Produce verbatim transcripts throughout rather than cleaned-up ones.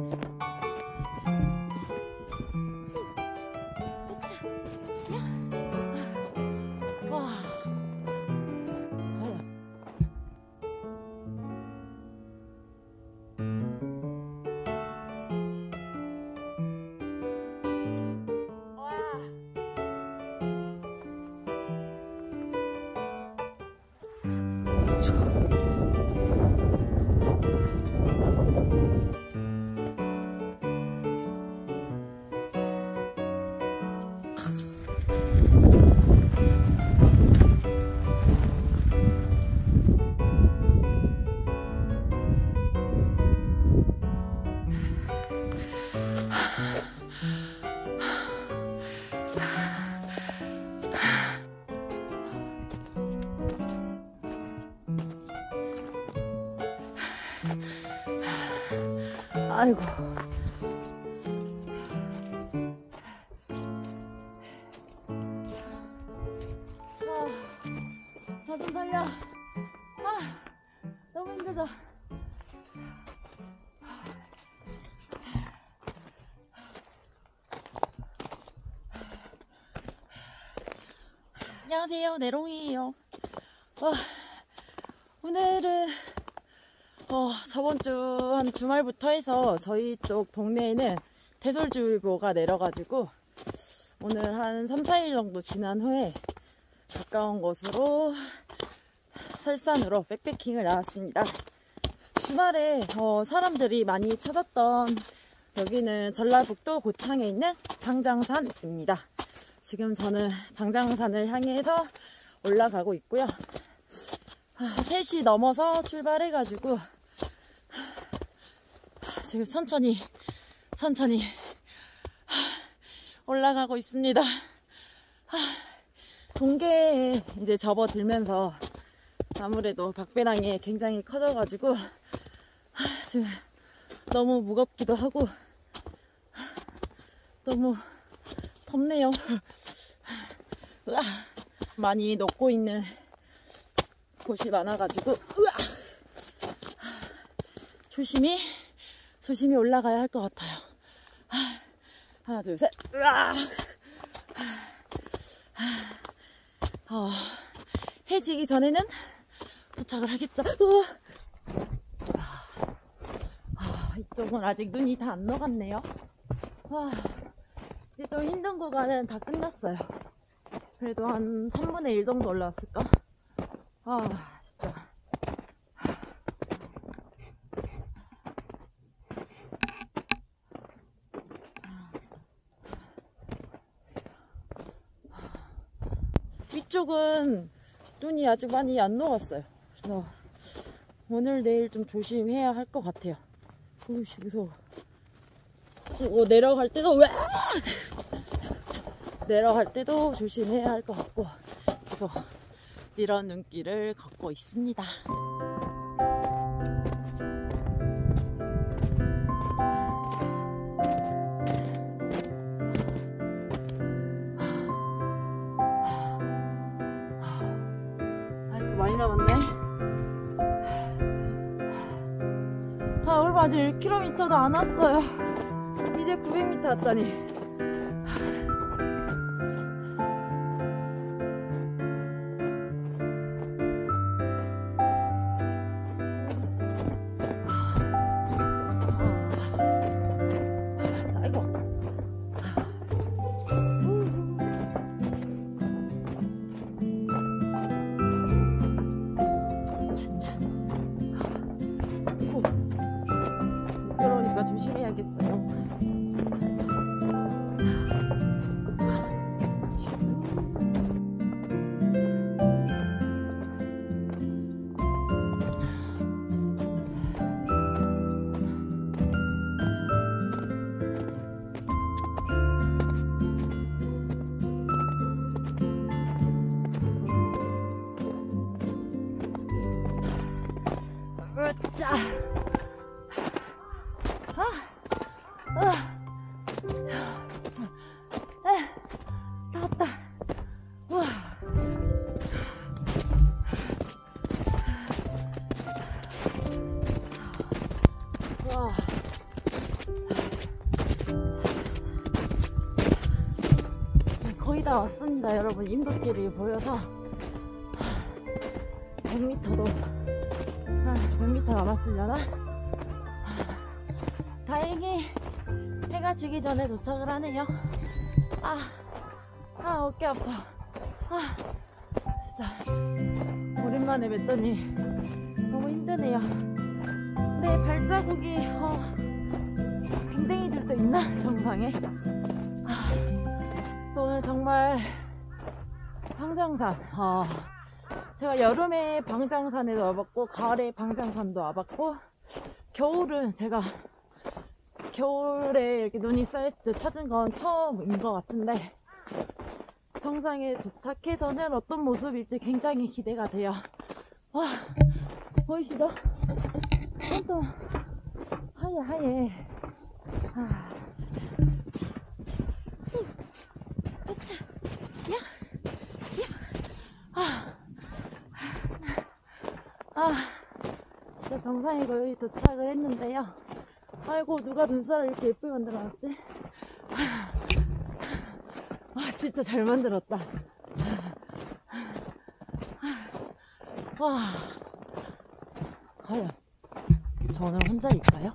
아이고. 나 좀 살려. 아, 너무 힘들다. 안녕하세요, 내롱이에요. 어, 오늘은 어, 저번 주 한 주말부터 해서 저희 쪽 동네에는 대설주의보가 내려가지고 오늘 한 삼, 사 일 정도 지난 후에 가까운 곳으로 설산으로 백패킹을 나왔습니다. 주말에 어, 사람들이 많이 찾았던 여기는 전라북도 고창에 있는 방장산입니다. 지금 저는 방장산을 향해서 올라가고 있고요. 세 시 넘어서 출발해가지고 지금 천천히 천천히 올라가고 있습니다. 동계에 이제 접어들면서 아무래도 박배낭이 굉장히 커져가지고 지금 너무 무겁기도 하고 너무 덥네요. 많이 녹고 있는 곳이 많아가지고 조심히 조심히 올라가야 할 것 같아요. 하나 둘 셋. 어, 해지기 전에는 도착을 하겠죠. 아, 이쪽은 아직 눈이 다 안 녹았네요. 아, 이제 좀 힘든 구간은 다 끝났어요. 그래도 한 삼분의 일 정도 올라왔을까? 아, 진짜. 위쪽은 눈이 아직 많이 안 녹았어요. 그래서 오늘 내일 좀 조심해야 할 것 같아요. 오이씨, 무서워. 어, 내려갈 때도 왜 내려갈 때도 조심해야 할 것 같고, 그래서 이런 눈길을 걷고 있습니다. 아이고, 많이 남았네. 아, 얼마 아직 일 킬로미터도 안 왔어요. 이제 구백 미터 왔다니. 조심해야겠어요. 으쌰. 다 왔다. 우와. 와. 거의 다 왔습니다. 여러분, 인도길이 보여서 백 미터도 백 미터 남았으려나? 다행히 해가 지기 전에 도착을 하네요. 아, 아 어깨 아파. 아, 진짜 오랜만에 뵀더니 너무 힘드네요. 근데 발자국이 어, 댕댕이들도 있나? 정상에. 아, 또 오늘 정말 방장산, 어, 제가 여름에 방장산에도 와봤고 가을에 방장산도 와봤고 겨울은 제가 겨울에 이렇게 눈이 쌓였을 때 찾은 건 처음인 것 같은데 정상에 도착해서는 어떤 모습일지 굉장히 기대가 돼요. 와, 보이시죠? 또 하얘 하얘. 아, 자, 자, 후, 자, 자, 야, 야, 아, 아, 진짜 정상에 거의 도착을 했는데요. 아이고, 누가 눈살을 이렇게 예쁘게 만들어놨지? 아, 진짜 잘 만들었다. 와, 과연 저는 혼자일까요?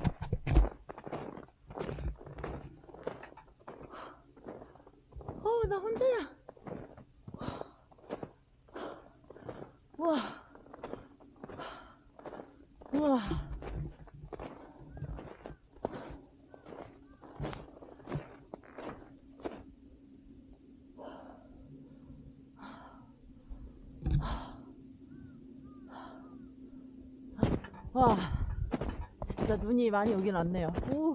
어, 나 혼자야. 우와, 우와. 와, 진짜 눈이 많이 오긴 왔네요. 오.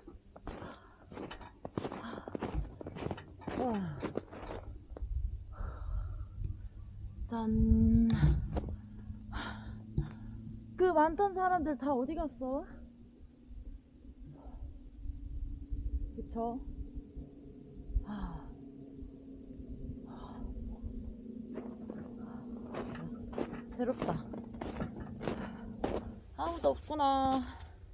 와. 짠. 그 많던 사람들 다 어디 갔어? 그쵸? 아. 진짜 새롭다. 아무도 없구나.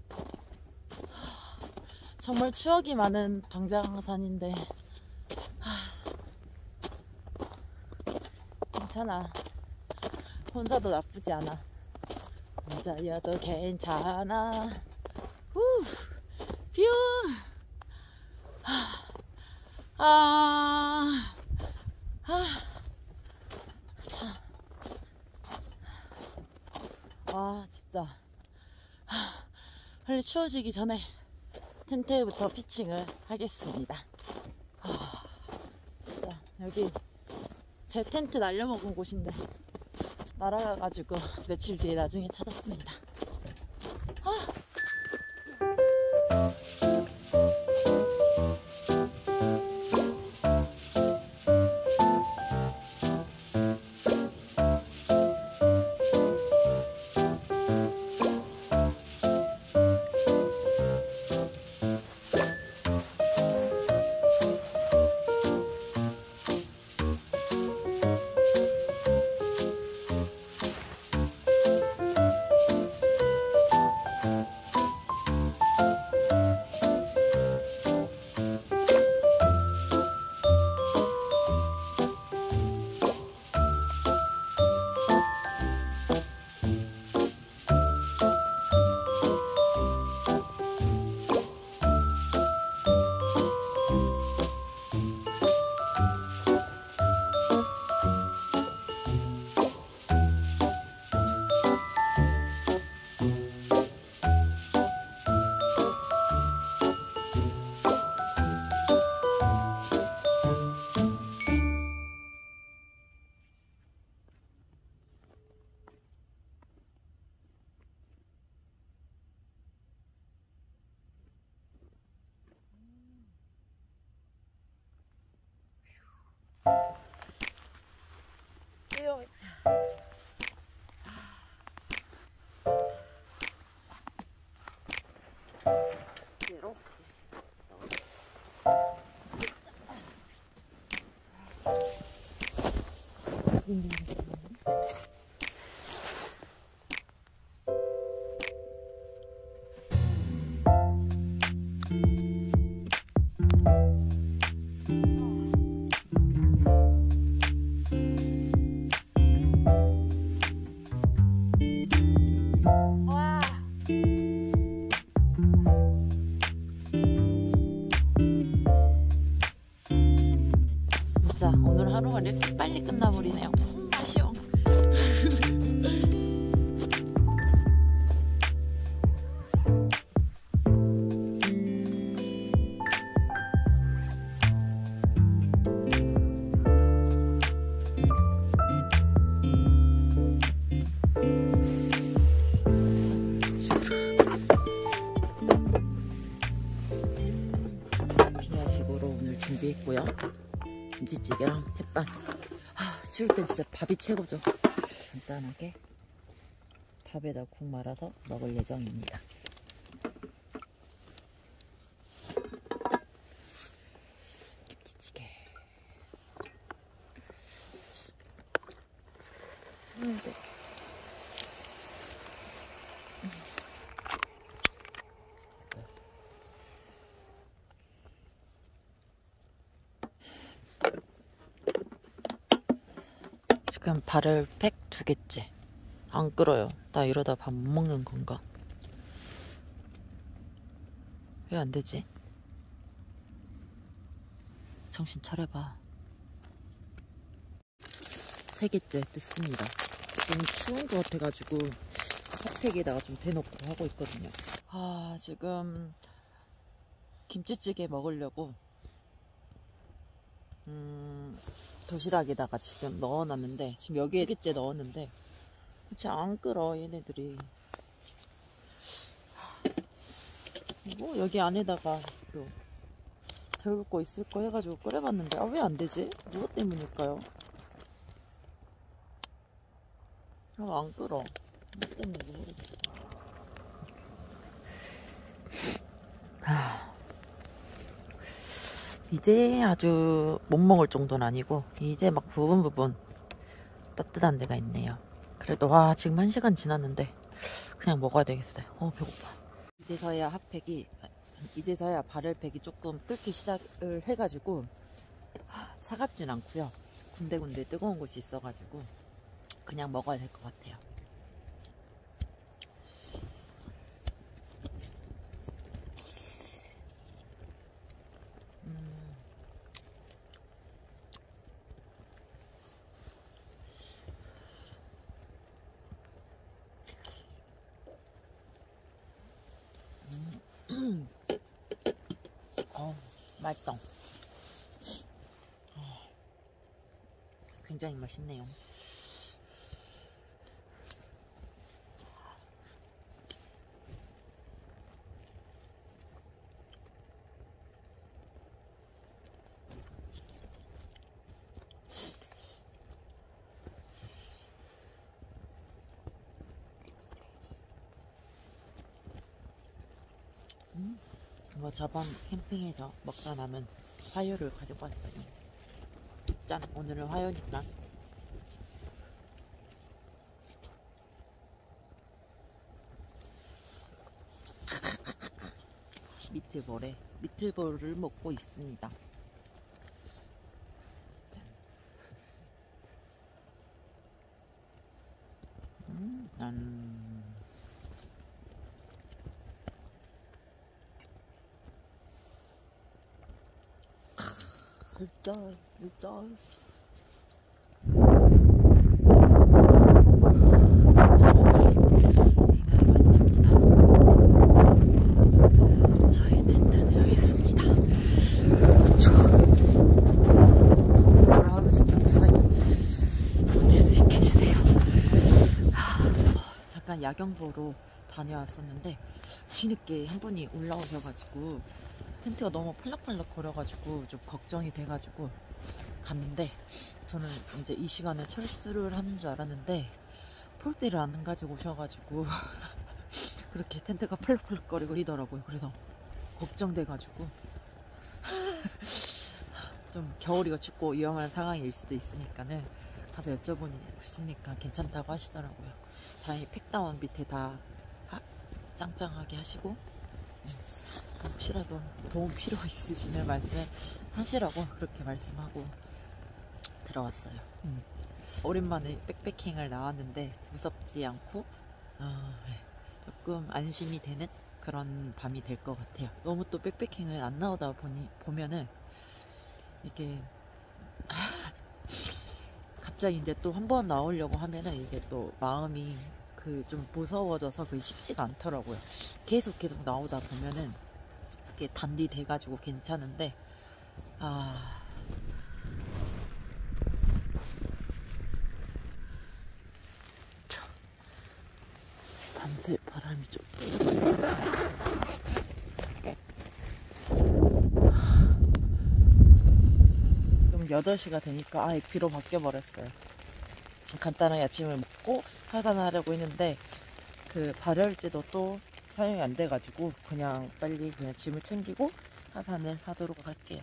정말 추억이 많은 방장산인데 괜찮아. 혼자도 나쁘지 않아. 혼자여도 괜찮아. 후, 뷰. 아, 아, 참. 와, 진짜. 빨리 추워지기 전에 텐트부터 피칭을 하겠습니다. 아, 진짜 여기 제 텐트 날려먹은 곳인데 날아가가지고 며칠 뒤에 나중에 찾았습니다. 아. 일정을 이렇게 빨리 끝나버리네요. 음, 아쉬워. 비야식으로 오늘 준비했고요. 김치찌개랑 햇반. 아, 추울 땐 진짜 밥이 최고죠. 간단하게 밥에다 국 말아서 먹을 예정입니다. 김치찌개. 음, 네. 지금 발을 팩 두 개째. 안 끓어요. 나 이러다 밥 못 먹는 건가? 왜 안 되지? 정신 차려봐. 세 개째 뜯습니다. 너무 추운 것 같아가지고 핫팩에다가 좀 대놓고 하고 있거든요. 아, 지금 김치찌개 먹으려고 음, 도시락에다가 지금 넣어놨는데, 지금 여기에 세 개째 넣었는데 도대체 안 끓어 얘네들이. 뭐 여기 안에다가 또 데울 거 있을 거 해가지고 끓여봤는데, 아, 왜 안 되지? 무엇 때문일까요? 아, 안 끓어. 뭐 때문에 모르겠어. 아, 이제 아주 못 먹을 정도는 아니고 이제 막 부분 부분 따뜻한 데가 있네요. 그래도 와, 지금 한 시간 지났는데 그냥 먹어야 되겠어요. 어, 배고파. 이제서야 핫팩이 이제서야 발열팩이 조금 끓기 시작을 해가지고 차갑진 않고요. 군데군데 뜨거운 곳이 있어가지고 그냥 먹어야 될 것 같아요. 음. 음. 어, 맛있다. 굉장히 맛있네요. 음, 이거 저번 캠핑에서 먹다 남은 화요를 가지고 왔어요. 짠! 오늘은 화요니까 미트볼에 미트볼을 먹고 있습니다. 음, 음. 진짜 진짜 저희 텐트는 여기 있습니다. 뭐라 하면 진짜 무사히 보낼 수 있게 해주세요. 잠깐 야경 보러 다녀왔었는데 뒤늦게 한 분이 올라오셔가지고 텐트가 너무 팔락팔락 거려가지고 좀 걱정이 돼가지고 갔는데, 저는 이제 이 시간에 철수를 하는 줄 알았는데 폴대를 안 가지고 오셔가지고 그렇게 텐트가 팔락팔락 거리고 이더라고요. 그래서 걱정돼가지고 좀 겨울이가 춥고 위험한 상황일 수도 있으니까는 가서 여쭤보니까 괜찮다고 하시더라고요. 다행히 팩다운 밑에 다 하, 짱짱하게 하시고, 음, 혹시라도 도움 필요 있으시면 말씀하시라고 그렇게 말씀하고 들어왔어요. 음. 오랜만에 백패킹을 나왔는데 무섭지 않고 어, 조금 안심이 되는 그런 밤이 될 것 같아요. 너무 또 백패킹을 안 나오다 보니 보면은 이게 갑자기 이제 또 한 번 나오려고 하면은 이게 또 마음이 그 좀 무서워져서 그게 쉽지가 않더라고요. 계속 계속 나오다 보면은 이게 단디 돼가지고 괜찮은데, 아. 밤새 바람이 좀. 지금 여덟 시가 되니까 아예 비로 바뀌어버렸어요. 간단하게 아침을 먹고 하산하려고 했는데 그 발열제도 또 사용이 안 돼가지고 그냥 빨리 그냥 짐을 챙기고 하산을 하도록 할게요.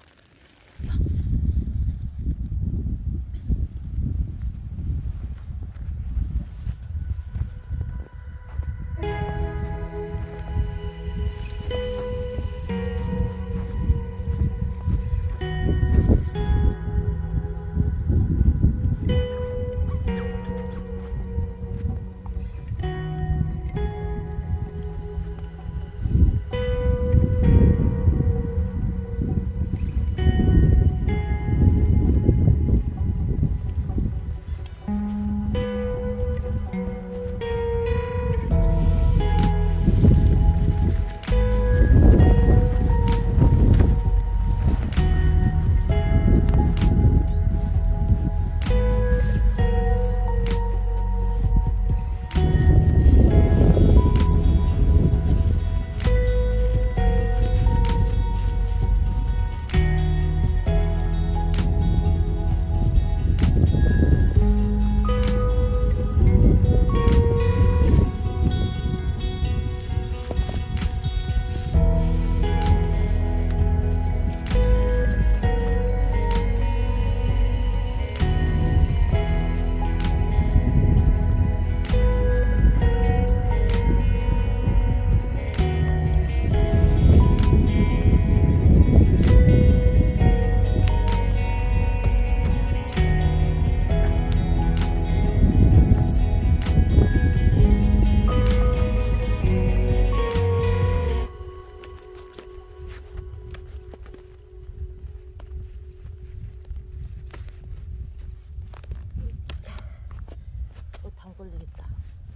걸리겠다.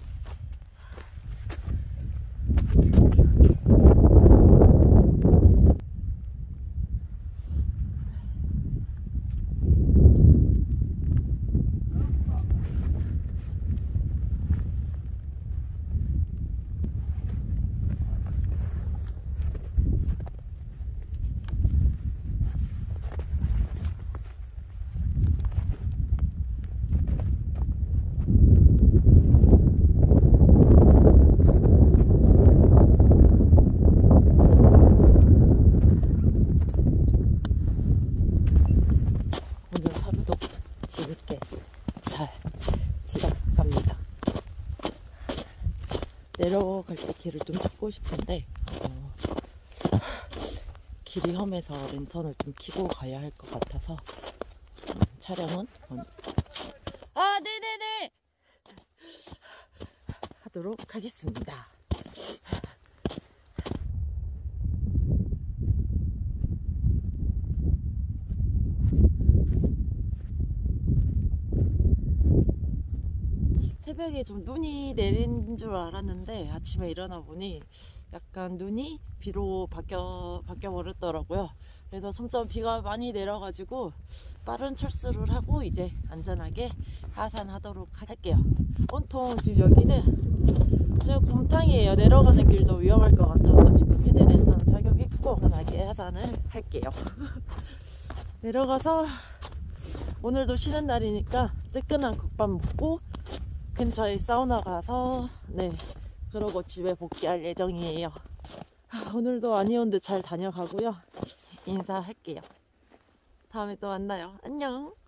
오늘 하루도 재밌게 잘 지나갑니다. 내려갈 때 길을 좀 찾고 싶은데 어, 길이 험해서 랜턴을 좀 켜고 가야 할 것 같아서 음, 촬영은 어, 아 네네네 하도록 하겠습니다. 새벽에 좀 눈이 내린 줄 알았는데 아침에 일어나 보니 약간 눈이 비로 바뀌어 바뀌어 버렸더라고요. 그래서 점점 비가 많이 내려가지고 빠른 철수를 하고 이제 안전하게 하산하도록 할게요. 온통 지금 여기는 지금 곰탕이에요. 내려가는 길도 위험할 것 같아서 지금 헤드랜턴 착용했고 안전하게 하산을 할게요. 내려가서 오늘도 쉬는 날이니까 뜨끈한 국밥 먹고 근처에 사우나 가서 네 그러고 집에 복귀할 예정이에요. 아, 오늘도 아니온드 잘 다녀가고요. 인사할게요. 다음에 또 만나요. 안녕.